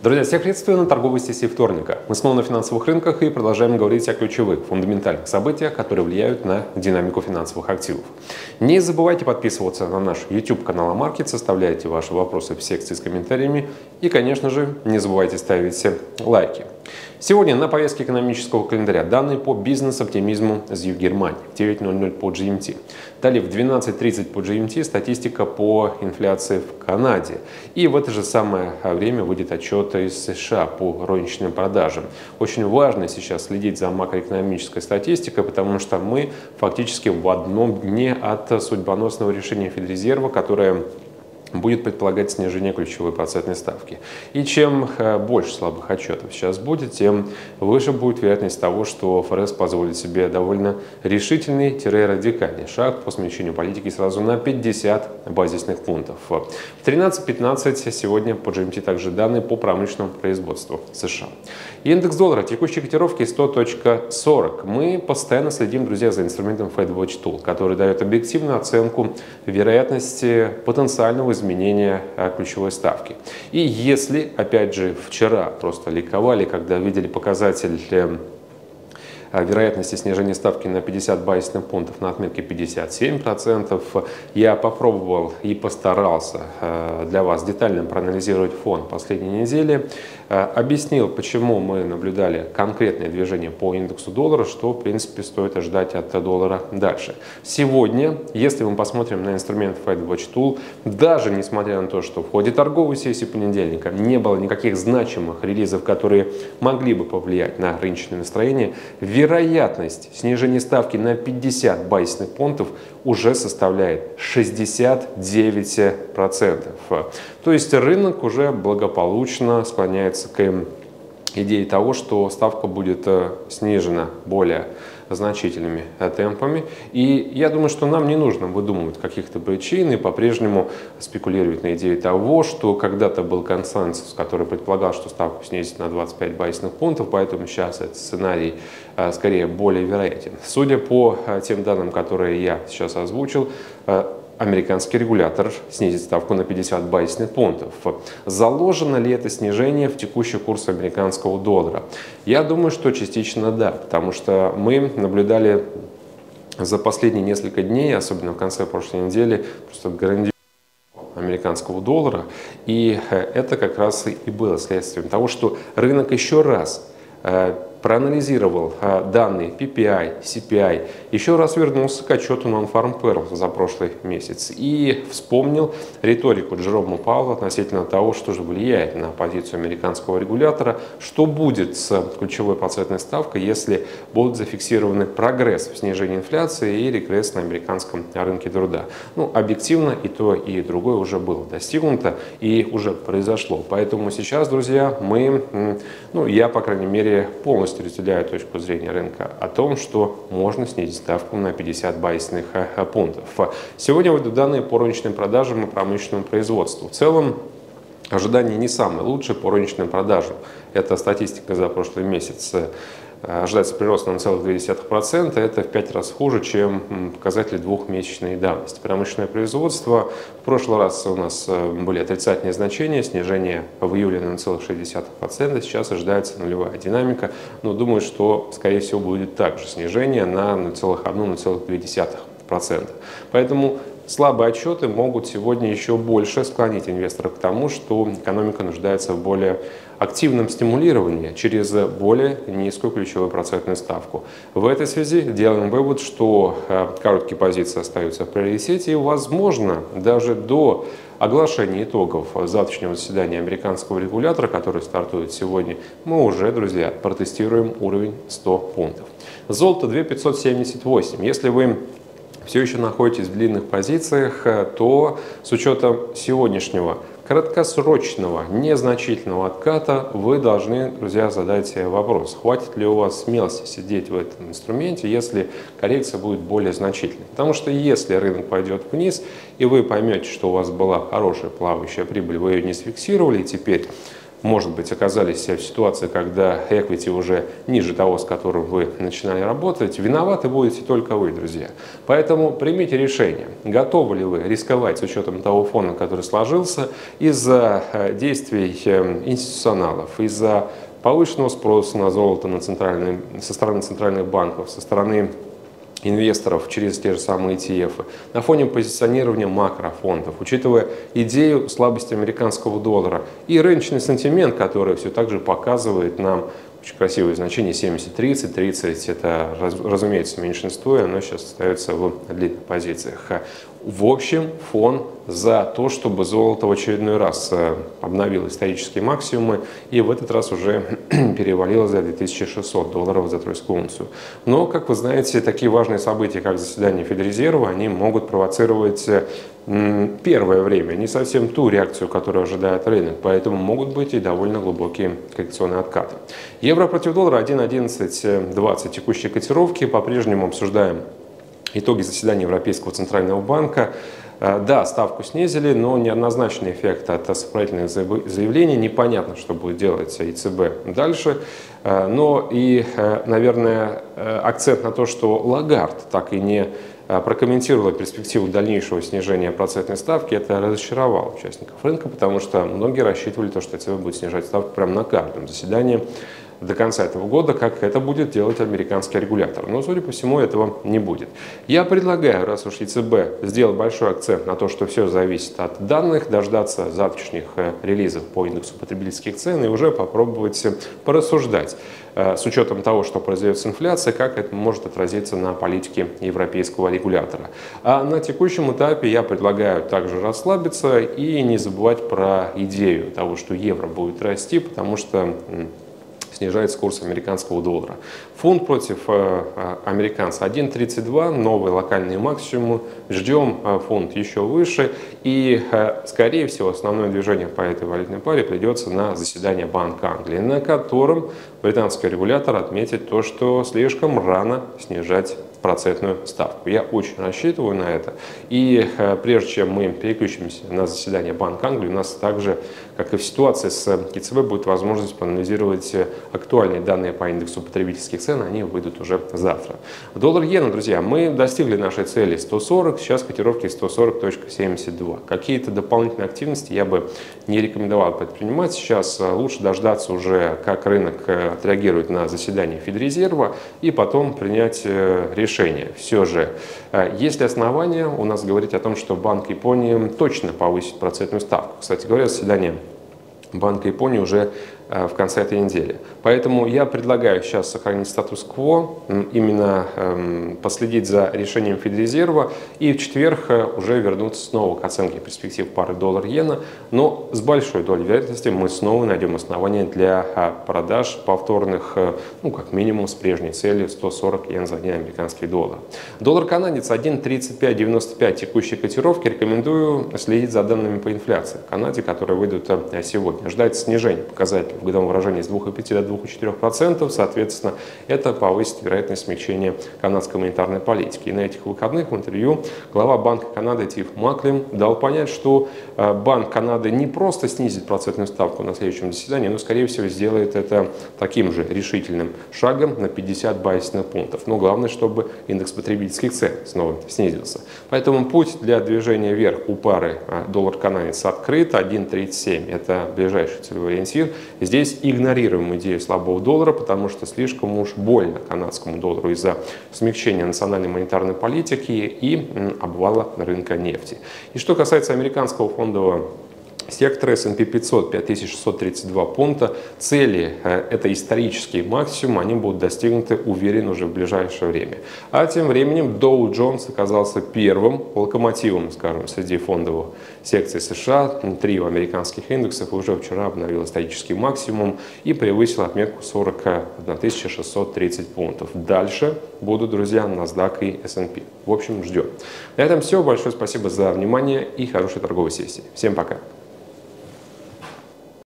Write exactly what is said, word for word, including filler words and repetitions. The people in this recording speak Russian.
Друзья, всех приветствую на торговой сессии вторника. Мы снова на финансовых рынках и продолжаем говорить о ключевых, фундаментальных событиях, которые влияют на динамику финансовых активов. Не забывайте подписываться на наш YouTube-канал Амаркет, оставляйте ваши вопросы в секции с комментариями и, конечно же, не забывайте ставить лайки. Сегодня на повестке экономического календаря данные по бизнес-оптимизму ЗЮ Германии в девять ноль ноль по джи эм ти. Далее в двенадцать тридцать по джи эм ти статистика по инфляции в Канаде. И в это же самое время выйдет отчет из США по розничным продажам. Очень важно сейчас следить за макроэкономической статистикой, потому что мы фактически в одном дне от судьбоносного решения Федрезерва, которое будет предполагать снижение ключевой процентной ставки. И чем больше слабых отчетов сейчас будет, тем выше будет вероятность того, что ФРС позволит себе довольно решительный-радикальный шаг по смягчению политики сразу на пятьдесят базисных пунктов. В тринадцать пятнадцать сегодня по джи эм ти также данные по промышленному производству США. Индекс доллара текущей котировки сто сорок. Мы постоянно следим, друзья, за инструментом FedWatch Tool, который дает объективную оценку вероятности потенциального изменения изменения ключевой ставки. И если, опять же, вчера просто ликовали, когда видели показатель вероятности снижения ставки на пятьдесят базисных пунктов на отметке пятьдесят семь процентов, я попробовал и постарался для вас детально проанализировать фон последней недели, объяснил, почему мы наблюдали конкретное движение по индексу доллара, что, в принципе, стоит ожидать от доллара дальше. Сегодня, если мы посмотрим на инструмент FedWatch Tool, даже несмотря на то, что в ходе торговой сессии понедельника не было никаких значимых релизов, которые могли бы повлиять на рыночное настроение, вероятность снижения ставки на пятьдесят базисных пунктов уже составляет шестьдесят девять процентов. То есть рынок уже благополучно склоняется к идее того, что ставка будет снижена более значительными темпами. И я думаю, что нам не нужно выдумывать каких-то причин и по-прежнему спекулировать на идее того, что когда-то был консенсус, который предполагал, что ставку снизит на двадцать пять базисных пунктов, поэтому сейчас этот сценарий скорее более вероятен. Судя по тем данным, которые я сейчас озвучил, американский регулятор снизит ставку на пятьдесят базисных пунктов. Заложено ли это снижение в текущий курс американского доллара? Я думаю, что частично да, потому что мы наблюдали за последние несколько дней, особенно в конце прошлой недели, просто грандиозный американского доллара, и это как раз и было следствием того, что рынок еще раз проанализировал данные пи пи ай, си пи ай, еще раз вернулся к отчету Non-Farm Payrolls за прошлый месяц и вспомнил риторику Джерома Пауэлла относительно того, что же влияет на позицию американского регулятора, что будет с ключевой процентной ставкой, если будут зафиксированы прогресс в снижении инфляции и регресс на американском рынке труда. Ну, объективно и то, и другое уже было достигнуто и уже произошло. Поэтому сейчас, друзья, мы, ну, я, по крайней мере, полностью разделяю точку зрения рынка о том, что можно снизить ставку на пятьдесят базисных пунктов. Сегодня выйдут данные по розничным продажам и промышленному производству. В целом, ожидания не самые лучшие по розничным продажам. Это статистика за прошлый месяц. Ожидается прирост на ноль целых две десятых процента, это в пять раз хуже, чем показатели двухмесячной давности. Промышленное производство, в прошлый раз у нас были отрицательные значения, снижение в июле на ноль целых шесть десятых процента, сейчас ожидается нулевая динамика, но думаю, что, скорее всего, будет также снижение на ноль целых одна - ноль целых две десятых процента. Поэтому слабые отчеты могут сегодня еще больше склонить инвесторов к тому, что экономика нуждается в более активном стимулировании через более низкую ключевую процентную ставку. В этой связи делаем вывод, что короткие позиции остаются в приоритете и, возможно, даже до оглашения итогов завтрашнего заседания американского регулятора, который стартует сегодня, мы уже, друзья, протестируем уровень сто пунктов. Золото две тысячи пятьсот семьдесят восемь. Если вы все еще находитесь в длинных позициях, то с учетом сегодняшнего краткосрочного, незначительного отката вы должны, друзья, задать себе вопрос, хватит ли у вас смелости сидеть в этом инструменте, если коррекция будет более значительной. Потому что если рынок пойдет вниз, и вы поймете, что у вас была хорошая плавающая прибыль, вы ее не сфиксировали, и теперь может быть, оказались в ситуации, когда equity уже ниже того, с которым вы начинали работать, виноваты будете только вы, друзья. Поэтому примите решение, готовы ли вы рисковать с учетом того фона, который сложился, из-за действий институционалов, из-за повышенного спроса на золото на центральные, со стороны центральных банков, со стороны инвесторов через те же самые и ти эф, на фоне позиционирования макрофондов, учитывая идею слабости американского доллара и рыночный сентимент, который все так же показывает нам очень красивое значение семьдесят тридцать. тридцать это, разумеется, меньшинство, и оно сейчас остается в длинных позициях. В общем, фон за то, чтобы золото в очередной раз обновило исторические максимумы и в этот раз уже перевалило за две тысячи шестьсот долларов за тройскую унцию. Но, как вы знаете, такие важные события, как заседание Федрезерва, они могут провоцировать первое время не совсем ту реакцию, которую ожидает рынок, поэтому могут быть и довольно глубокие коррекционные откаты. Евро против доллара один одиннадцать двадцать текущие котировки. По-прежнему обсуждаем итоги заседания Европейского центрального банка. Да, ставку снизили, но неоднозначный эффект от сопроводительных заявлений. Непонятно, что будет делать и цэ бэ дальше. Но и, наверное, акцент на то, что Лагард так и не прокомментировала перспективу дальнейшего снижения процентной ставки, это разочаровало участников рынка, потому что многие рассчитывали, то, что цэ бэ будет снижать ставку прямо на каждом заседании до конца этого года, как это будет делать американский регулятор. Но, судя по всему, этого не будет. Я предлагаю, раз уж и цэ бэ сделал большой акцент на то, что все зависит от данных, дождаться завтрашних релизов по индексу потребительских цен и уже попробовать порассуждать с учетом того, что произойдет с инфляцией, как это может отразиться на политике европейского регулятора. А на текущем этапе я предлагаю также расслабиться и не забывать про идею того, что евро будет расти, потому что снижается курс американского доллара. Фунт против э, американца один тридцать два, новые локальные максимумы. Ждем э, фунт еще выше. И, э, скорее всего, основное движение по этой валютной паре придется на заседание Банка Англии, на котором британский регулятор отметит то, что слишком рано снижать процентную ставку. Я очень рассчитываю на это. И э, прежде чем мы переключимся на заседание Банка Англии, у нас также, как и в ситуации с и цэ бэ, будет возможность проанализировать актуальные данные по индексу потребительских цен. Они выйдут уже завтра. Доллар-иена, друзья, мы достигли нашей цели сто сорок, сейчас котировки сто сорок семьдесят два. Какие-то дополнительные активности я бы не рекомендовал предпринимать. Сейчас лучше дождаться уже, как рынок отреагирует на заседание Федрезерва, и потом принять решение. Все же, есть ли основания у нас говорить о том, что Банк Японии точно повысит процентную ставку? Кстати говоря, заседание Банка Японии уже в конце этой недели. Поэтому я предлагаю сейчас сохранить статус-кво, именно эм, последить за решением Федрезерва и в четверг уже вернуться снова к оценке перспектив пары доллар-иена, но с большой долей вероятности мы снова найдем основания для продаж повторных, ну как минимум с прежней целью сто сорок йен за один американский доллар. Доллар-канадец один тридцать пять девяносто пять текущей котировки. Рекомендую следить за данными по инфляции в Канаде, которые выйдут сегодня. Ждать снижения показателей в годовом выражении с двух и пяти до двух и четырёх процентов, соответственно, это повысит вероятность смягчения канадской монетарной политики. И на этих выходных в интервью глава Банка Канады Тиф Маклин дал понять, что Банк Канады не просто снизит процентную ставку на следующем заседании, но, скорее всего, сделает это таким же решительным шагом на пятьдесят базисных пунктов. Но главное, чтобы индекс потребительских цен снова снизился. Поэтому путь для движения вверх у пары доллар-канадец открыт. один тридцать семь – это ближайший целевой ориентир. Здесь игнорируем идею слабого доллара, потому что слишком уж больно канадскому доллару из-за смягчения национальной монетарной политики и обвала рынка нефти. И что касается американского фондового сектора эс энд пи пятьсот пять тысяч шестьсот тридцать два пункта. Цели, это исторический максимум, они будут достигнуты, уверен, уже в ближайшее время. А тем временем Dow Jones оказался первым локомотивом, скажем, среди фондовых секций США. Трио американских индексов уже вчера обновил исторический максимум и превысил отметку сорок одна тысяча шестьсот тридцать пунктов. Дальше будут, друзья, NASDAQ и эс энд пи. В общем, ждем. На этом все. Большое спасибо за внимание и хорошей торговой сессии. Всем пока.